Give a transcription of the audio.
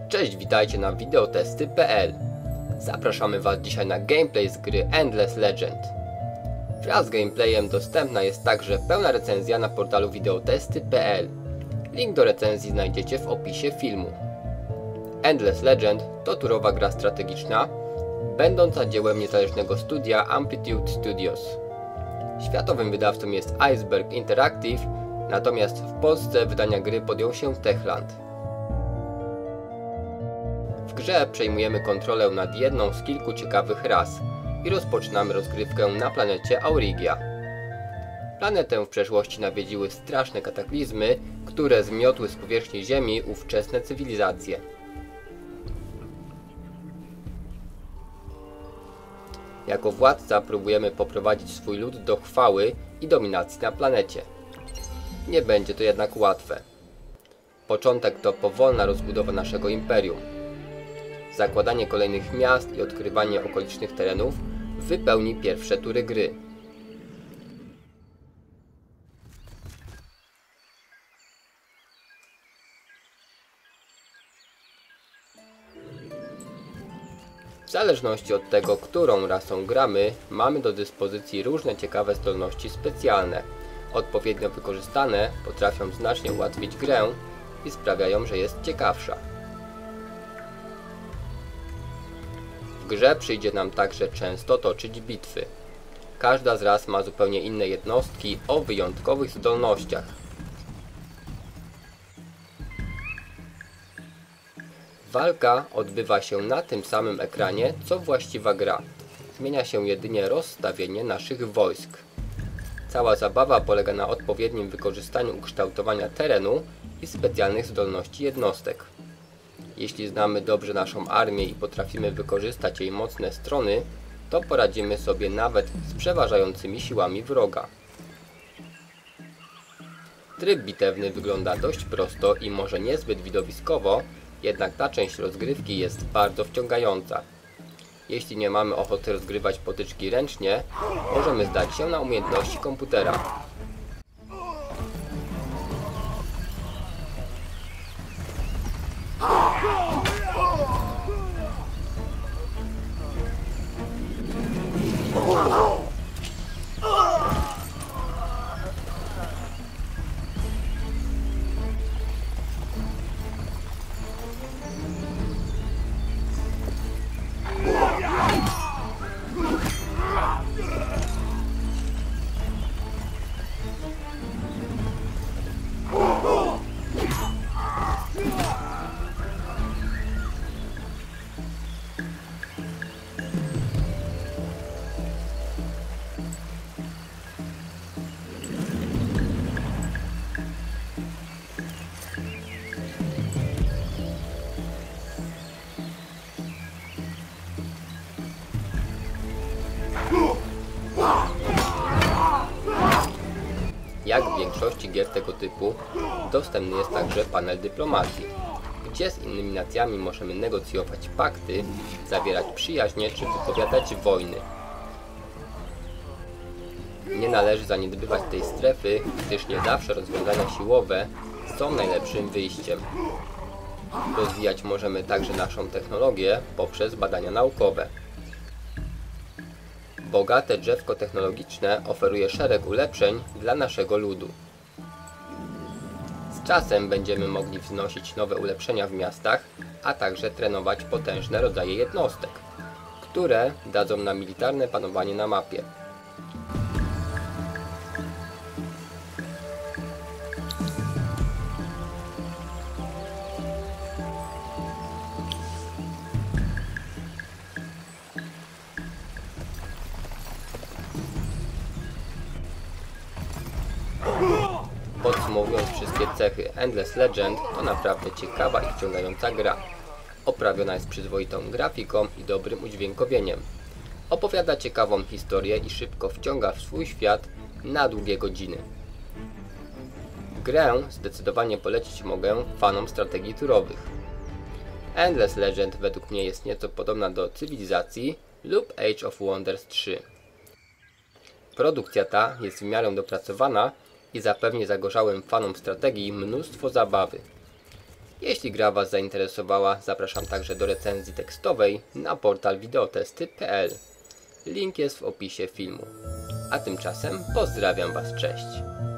Cześć, witajcie na videotesty.pl. Zapraszamy Was dzisiaj na gameplay z gry Endless Legend. Wraz z gameplayem dostępna jest także pełna recenzja na portalu videotesty.pl. Link do recenzji znajdziecie w opisie filmu. Endless Legend to turowa gra strategiczna, będąca dziełem niezależnego studia Amplitude Studios. Światowym wydawcą jest Iceberg Interactive, natomiast w Polsce wydania gry podjął się Techland. W grze przejmujemy kontrolę nad jedną z kilku ciekawych ras i rozpoczynamy rozgrywkę na planecie Aurigia. Planetę w przeszłości nawiedziły straszne kataklizmy, które zmiotły z powierzchni Ziemi ówczesne cywilizacje. Jako władca próbujemy poprowadzić swój lud do chwały i dominacji na planecie. Nie będzie to jednak łatwe. Początek to powolna rozbudowa naszego imperium. Zakładanie kolejnych miast i odkrywanie okolicznych terenów wypełni pierwsze tury gry. W zależności od tego, którą rasą gramy, mamy do dyspozycji różne ciekawe zdolności specjalne. Odpowiednio wykorzystane potrafią znacznie ułatwić grę i sprawiają, że jest ciekawsza. W grze przyjdzie nam także często toczyć bitwy. Każda z ras ma zupełnie inne jednostki o wyjątkowych zdolnościach. Walka odbywa się na tym samym ekranie co właściwa gra. Zmienia się jedynie rozstawienie naszych wojsk. Cała zabawa polega na odpowiednim wykorzystaniu ukształtowania terenu i specjalnych zdolności jednostek. Jeśli znamy dobrze naszą armię i potrafimy wykorzystać jej mocne strony, to poradzimy sobie nawet z przeważającymi siłami wroga. Tryb bitewny wygląda dość prosto i może niezbyt widowiskowo, jednak ta część rozgrywki jest bardzo wciągająca. Jeśli nie mamy ochoty rozgrywać potyczki ręcznie, możemy zdać się na umiejętności komputera. Jak w większości gier tego typu, dostępny jest także panel dyplomacji, gdzie z innymi nacjami możemy negocjować pakty, zawierać przyjaźnie czy wypowiadać wojny. Nie należy zaniedbywać tej strefy, gdyż nie zawsze rozwiązania siłowe są najlepszym wyjściem. Rozwijać możemy także naszą technologię poprzez badania naukowe. Bogate drzewko technologiczne oferuje szereg ulepszeń dla naszego ludu. Z czasem będziemy mogli wznosić nowe ulepszenia w miastach, a także trenować potężne rodzaje jednostek, które dadzą nam militarne panowanie na mapie. Podsumowując wszystkie cechy, Endless Legend to naprawdę ciekawa i wciągająca gra. Oprawiona jest przyzwoitą grafiką i dobrym udźwiękowieniem. Opowiada ciekawą historię i szybko wciąga w swój świat na długie godziny. Grę zdecydowanie polecić mogę fanom strategii turowych. Endless Legend według mnie jest nieco podobna do Cywilizacji lub Age of Wonders 3. Produkcja ta jest w miarę dopracowana i zapewni zagorzałym fanom strategii mnóstwo zabawy. Jeśli gra Was zainteresowała, zapraszam także do recenzji tekstowej na portal videotesty.pl. Link jest w opisie filmu. A tymczasem pozdrawiam Was, cześć!